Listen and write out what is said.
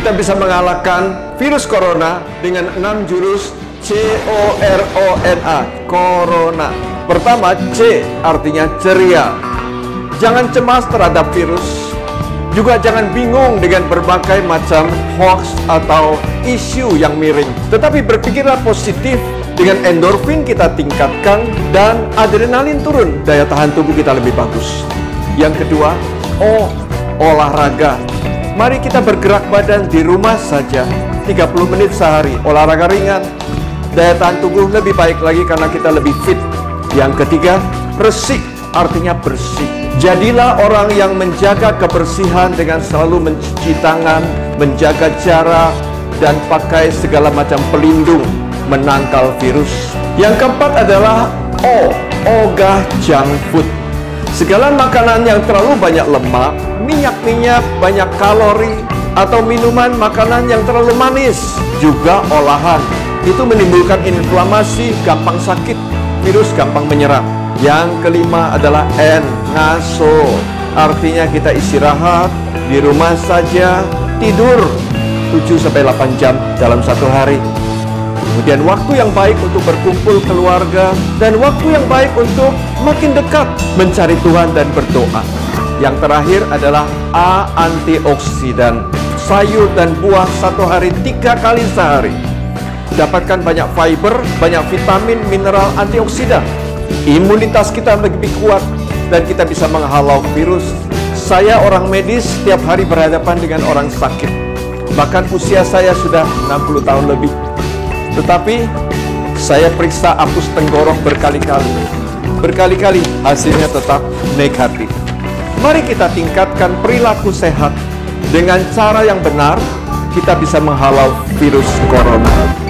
kita bisa mengalahkan virus corona dengan 6 jurus CORONA, corona. Pertama, C artinya ceria. Jangan cemas terhadap virus. Juga jangan bingung dengan berbagai macam hoax atau isu yang miring. Tetapi berpikirlah positif, dengan endorfin kita tingkatkan dan adrenalin turun, daya tahan tubuh kita lebih bagus. Yang kedua, O, olahraga. Mari kita bergerak badan di rumah saja, 30 menit sehari, olahraga ringan. Daya tahan tubuh lebih baik lagi karena kita lebih fit. Yang ketiga, resik, artinya bersih. Jadilah orang yang menjaga kebersihan dengan selalu mencuci tangan, menjaga jarak, dan pakai segala macam pelindung menangkal virus. Yang keempat adalah O, ogah junk food. Segala makanan yang terlalu banyak lemak, minyak-minyak, banyak kalori, atau minuman makanan yang terlalu manis, juga olahan. Itu menimbulkan inflamasi, gampang sakit, virus gampang menyerang. Yang kelima adalah N, ngaso. Artinya kita istirahat, di rumah saja, tidur 7-8 jam dalam satu hari. Kemudian waktu yang baik untuk berkumpul keluarga, dan waktu yang baik untuk makin dekat mencari Tuhan dan berdoa. Yang terakhir adalah A, antioksidan. Sayur dan buah satu hari 3 kali sehari. Dapatkan banyak fiber, banyak vitamin, mineral, antioksidan. Imunitas kita lebih kuat dan kita bisa menghalau virus. Saya orang medis, setiap hari berhadapan dengan orang sakit. Bahkan usia saya sudah 60 tahun lebih. Tetapi saya periksa apus tenggorok berkali-kali. Berkali-kali hasilnya tetap negatif. Mari kita tingkatkan perilaku sehat. Dengan cara yang benar, kita bisa menghalau virus corona.